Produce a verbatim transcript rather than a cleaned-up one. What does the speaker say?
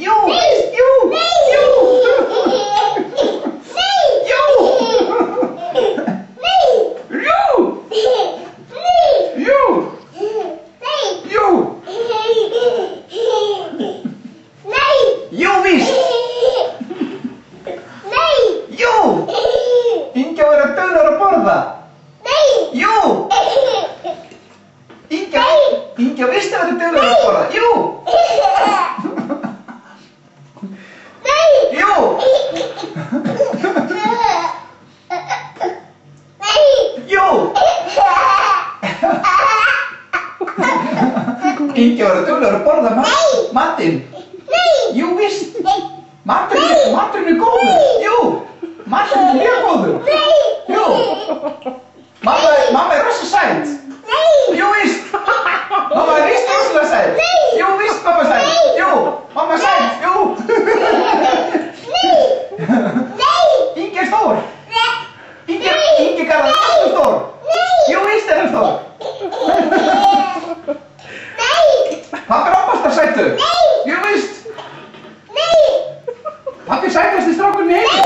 Jú! Jú! Jú! Jú! Jú! Jú! Jú! Jú, víst! Jú! Ingi á að vera duglegur að borða. Jú! Ingi á Ingi á víst að vera duglegur að borða. Jú! Jú! Jú! Ingi á að vera duglegur að borða matinn. Jú, víst! Maturinn, maturinn er góður. Jú! Maturinn er mjög góður. Jú! Mamma, mamma er rosa sæt. Jú, víst! Mamma er víst rosalega sæt. Jú, víst, mamma er sæt. Jú! Mamma er sæt. Jú! Ingi er stór. Ingi, Ingi Garðar er alltaf stór. Jú, víst er hann stór. Pappi er opastar sættur. Jú, víst! Pappi er sætasti strákurinn í heimi.